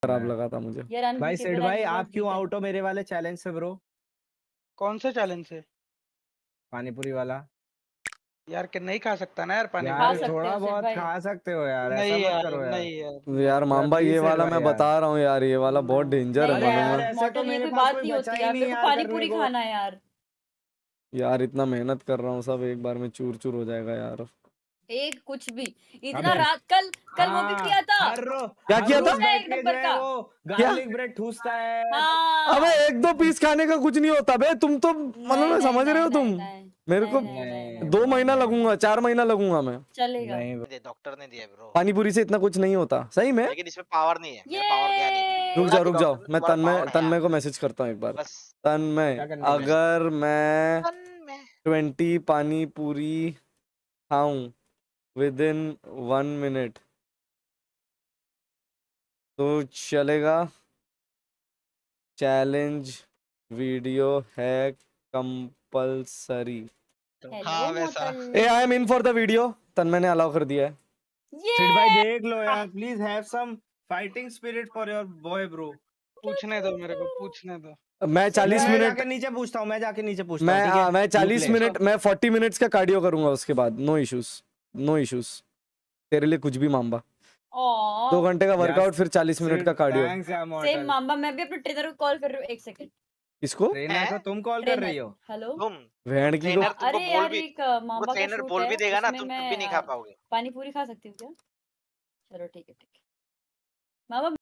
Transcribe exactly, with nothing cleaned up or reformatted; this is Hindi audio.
खराब लगा था मुझे। यार अनबी भाई के सेठ बिना भाई भी बहुत आप क्यों जीता है। आउट हो मेरे वाले चैलेंज से ब्रो? कौन से चैलेंज से? पानीपुरी वाला। यार कि नहीं खा सकता ना यार पानी खा यार सकते थोड़ा हो सेठ बहुत भाई। खा सकते हो यार, ऐसा नहीं मत यार करो यार। नहीं यार यार नहीं। मामबा प्लीज ये सेठ वाला भाई मैं यार। बता रहा हूँ यार, ये वाला बहुत नहीं। डेंजर है नहीं अरे मालूम यार है। ऐसे तो मॉडल ये मेरे कोई पास बात कोई नहीं बचा होती ही यार, नहीं मेरे को यार पानी करने पूरी को। खाना है यार। यार इतना मेहनत कर रहा हूँ, सब एक बार में चूर चूर हो जाएगा यार। एक कुछ भी इतना अबे रात कल कल वो भी हाँ, किया था। हर रो क्या हर किया था? रोज बैठ एक के जो नंबर है का। वो क्या? गार्लिक ब्रेड ठूसता है। अबे हाँ एक दो पीस खाने का कुछ नहीं होता बे, तुम तो मतलब नहीं मैं नहीं समझ रहे नहीं हो तुम। नहीं नहीं मेरे को नहीं नहीं नहीं नहीं नहीं दो ब्रो महीना नहीं लगूंगा, चार महीना लगूंगा मैं। चलेगा। नहीं दे डॉक्टर ने दिया ब्रो, पानीपुरी से इतना कुछ नहीं होता सही में। लेकिन इसमें पावर नहीं है, मेरा ये पावर गया नहीं। रुक बोला जाओ कि रुक जाओ, डॉक्टर ने मैं तुम्हारा तन्मय पावर है तन्मय यार, को मैसेज करता हूँ एक बार। बस तन्मय क्या करने का? अगर मैं तन में ट्वेंटी पानी पूरी खाऊं विद इन वन मिनट तो चलेगा? चैलेंज वीडियो है कंपलसरी। हेलो हाँ वैसा। Mortal. Uh I am in for the video. Tanmay ने अलाउ कर दिया है। सेठ भाई ये देख लो यार, please have some fighting spirit for your boy bro. पूछने दो मेरे को, पूछने दो। मैं चालीस मैं मिनट जाके नीचे पूछता हूँ, मैं जाके नीचे पूछता मैं हूँ, ठीक आ, है? मैं You चालीस play। मिनट मैं फोर्टी मिनट्स का कार्डियो करूंगा उसके बाद। No issues, no issues. तेरे लिए कुछ भी मामबा। दो ओ घंटे का वर्कआउट फिर चालीस मिनट का कार्डियो। थैंक्स यार सेम मॉर्टल। मामा, मैं भी अपने ट्रेनर को कॉल कर रही हूँ, एक सेकंड। किसको? ट्रेनर को हैं? तुम कॉल कर रही ट्रेनर हो? हेलो। तुम भेड़ की को। ट्रेनर तुमको अरे बोल यार भी, एक अ, वो मामा का ट्रेनर शूट बोल है, भी देगा ना, उसमें तुम तब मैं भी नहीं खा अ, पाओगे। पानी पूरी खा सकती हूँ क्या? चलो ठीक है ठीक है मामा।